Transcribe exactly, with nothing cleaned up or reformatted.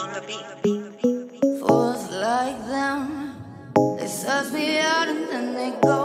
Fools like them, they suss me out and then they go